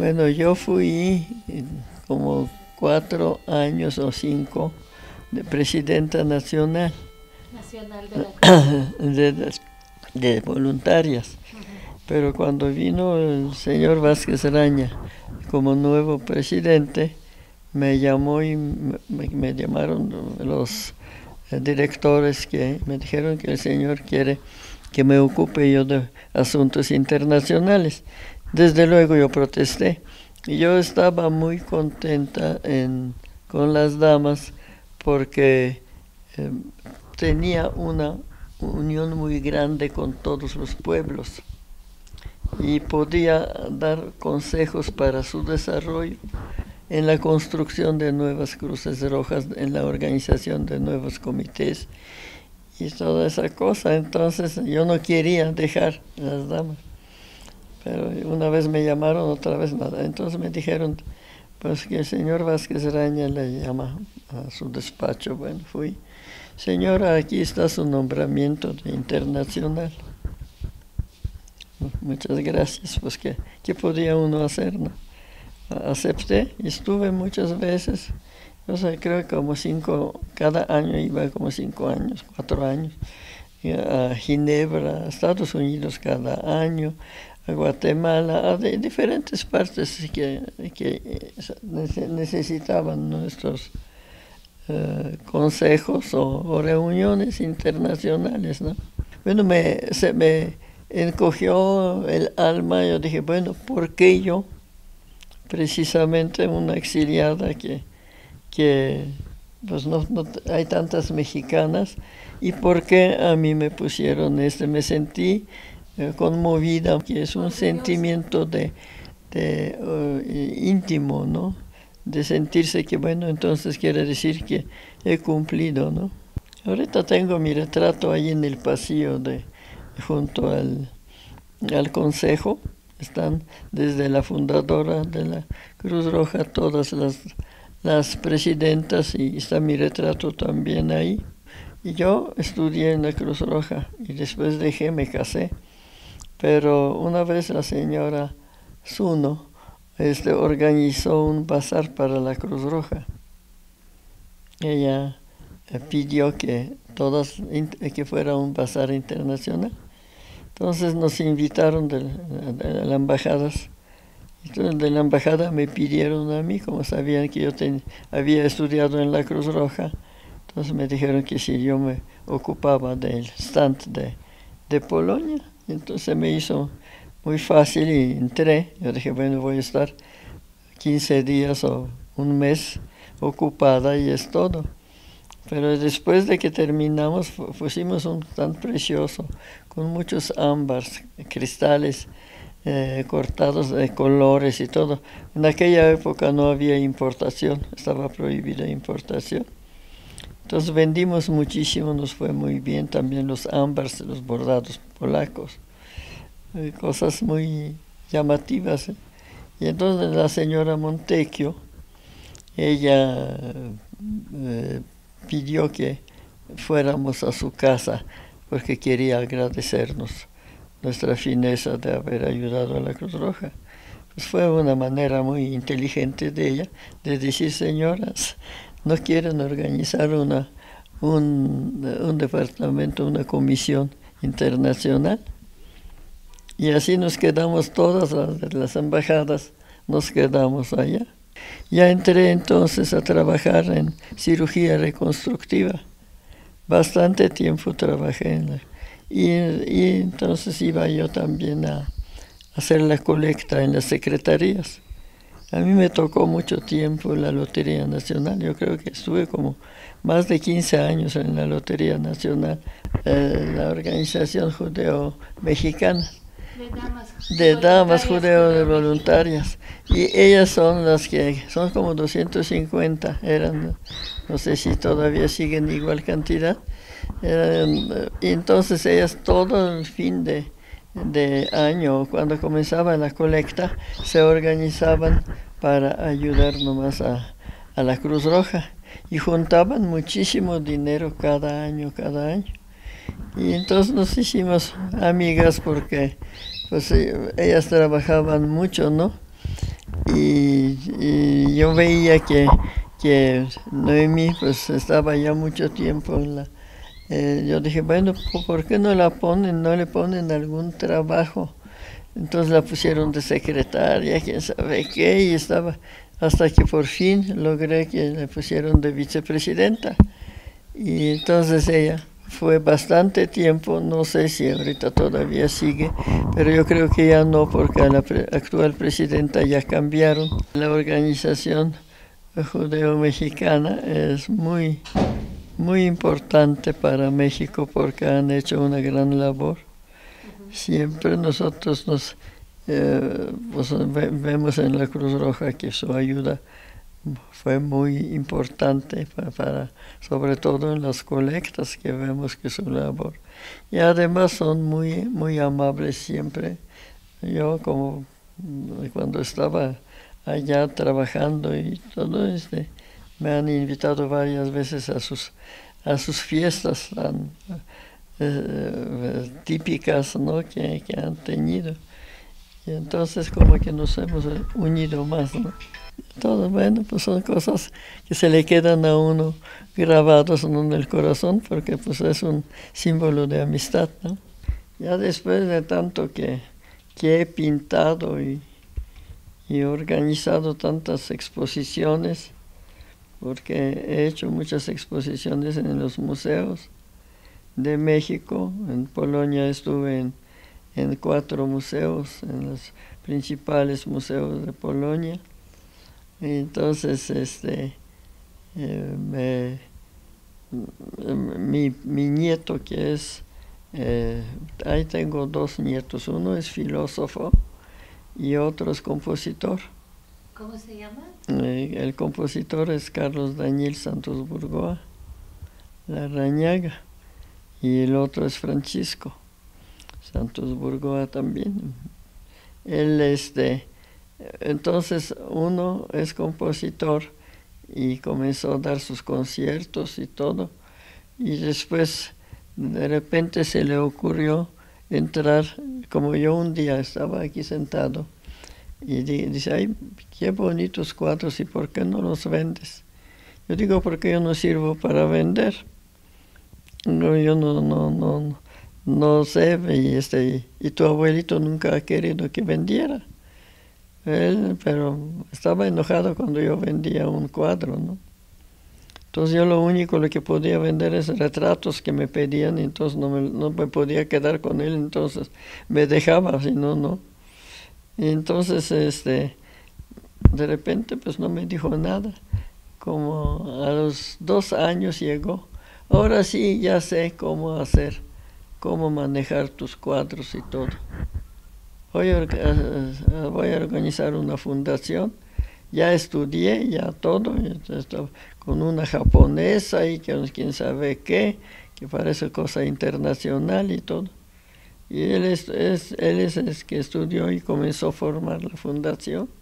Bueno, yo fui como 4 años o 5 de presidenta nacional, de voluntarias. Pero cuando vino el señor Vázquez Raña como nuevo presidente, me llamó y me llamaron los directores que me dijeron que el señor quiere que me ocupe yo de asuntos internacionales. Desde luego yo protesté. Y yo estaba muy contenta con las damas porque tenía una unión muy grande con todos los pueblos y podía dar consejos para su desarrollo en la construcción de nuevas cruces rojas, en la organización de nuevos comités y toda esa cosa. Entonces yo no quería dejar las damas, pero una vez me llamaron, otra vez nada. Entonces me dijeron pues que el señor Vázquez Raña le llama a su despacho. Bueno, fui. Señora, aquí está su nombramiento de internacional. Muchas gracias. Pues ¿qué podía uno hacer, no? Acepté y estuve muchas veces. O sea, creo que como 5, cada año iba como 5 años, 4 años. A Ginebra, a Estados Unidos cada año, a Guatemala, a diferentes partes que necesitaban nuestros consejos o reuniones internacionales, ¿no? Bueno, se me encogió el alma. Yo dije, bueno, ¿por qué yo? Precisamente una exiliada que pues no hay tantas mexicanas, y por qué a mí me pusieron me sentí conmovida, que es un sentimiento íntimo, ¿no? De sentirse que, bueno, entonces quiere decir que he cumplido, ¿no? Ahorita tengo mi retrato ahí en el pasillo junto al consejo. Están desde la fundadora de la Cruz Roja, todas las presidentas, y está mi retrato también ahí. Y yo estudié en la Cruz Roja y después me casé. Pero una vez la señora Zuno organizó un bazar para la Cruz Roja. Ella pidió que fuera un bazar internacional. Entonces nos invitaron de las embajadas. Entonces de la embajada me pidieron a mí, como sabían que yo había estudiado en la Cruz Roja. Entonces me dijeron que si yo me ocupaba del stand de Polonia. Entonces me hizo muy fácil y entré. Yo dije, bueno, voy a estar 15 días o un mes ocupada y es todo. Pero después de que terminamos, pusimos un stand precioso, con muchos ámbars, cristales cortados de colores y todo. En aquella época no había importación, estaba prohibida importación. Entonces vendimos muchísimo, nos fue muy bien. También los ámbars, los bordados polacos, cosas muy llamativas. Y entonces la señora Montecchio, ella pidió que fuéramos a su casa porque quería agradecernos nuestra fineza de haber ayudado a la Cruz Roja. Pues fue una manera muy inteligente de ella de decir, señoras, ¿no quieren organizar un departamento, una comisión internacional? Y así nos quedamos todas las embajadas, nos quedamos allá. Ya entré entonces a trabajar en cirugía reconstructiva. Bastante tiempo trabajé y entonces iba yo también a hacer la colecta en las secretarías. A mí me tocó mucho tiempo la Lotería Nacional. Yo creo que estuve como más de 15 años en la Lotería Nacional, la organización judeo-mexicana. De damas judeo de voluntarias, y ellas son las que son como 250, eran, no sé si todavía siguen igual cantidad, y entonces ellas todo el fin de año, cuando comenzaba la colecta, se organizaban para ayudar nomás a la Cruz Roja, y juntaban muchísimo dinero cada año, y entonces nos hicimos amigas porque pues ellas trabajaban mucho, ¿no? y yo veía que Noemí pues estaba ya mucho tiempo en la... yo dije, bueno, ¿por qué no le ponen algún trabajo? Entonces la pusieron de secretaria, quién sabe qué, y estaba, hasta que por fin logré que le pusieron de vicepresidenta. Y entonces ella fue bastante tiempo, no sé si ahorita todavía sigue, pero yo creo que ya no, porque a la actual presidenta ya cambiaron. La organización judeo-mexicana es muy importante para México porque han hecho una gran labor. Siempre nosotros pues vemos en la Cruz Roja que su ayuda fue muy importante sobre todo en las colectas, que vemos que su labor. Y además son muy amables siempre. Yo como cuando estaba allá trabajando y todo, me han invitado varias veces a sus fiestas típicas, ¿no? que han tenido. Y entonces como que nos hemos unido más, ¿no? Todo, bueno, pues son cosas que se le quedan a uno grabados en el corazón, porque pues es un símbolo de amistad, ¿no? Ya después de tanto que he pintado y organizado tantas exposiciones, porque he hecho muchas exposiciones en los museos de México. En Polonia estuve en 4 museos, en los principales museos de Polonia. Entonces, mi nieto, que es, ahí tengo 2 nietos, uno es filósofo y otro es compositor. ¿Cómo se llama? El compositor es Carlos Daniel Santos Burgoa Larrañaga y el otro es Francisco Santos Burgoa también. Él entonces uno es compositor y comenzó a dar sus conciertos y todo, y después de repente se le ocurrió entrar, como yo un día estaba aquí sentado y dice, ay, qué bonitos cuadros, ¿y por qué no los vendes? Yo digo, porque yo no sirvo para vender. No, yo no sé, y tu abuelito nunca ha querido que vendiera. Él, pero estaba enojado cuando yo vendía un cuadro, ¿no? Entonces yo lo que podía vender es retratos que me pedían, y entonces no me podía quedar con él, entonces me dejaba, si no, no. Y entonces, de repente, pues no me dijo nada. Como a los 2 años llegó. Ahora sí, ya sé cómo manejar tus cuadros y todo. Voy a organizar una fundación. Ya estudié, ya todo, con una japonesa y quién sabe qué, que parece cosa internacional y todo. Y él es el que estudió y comenzó a formar la fundación.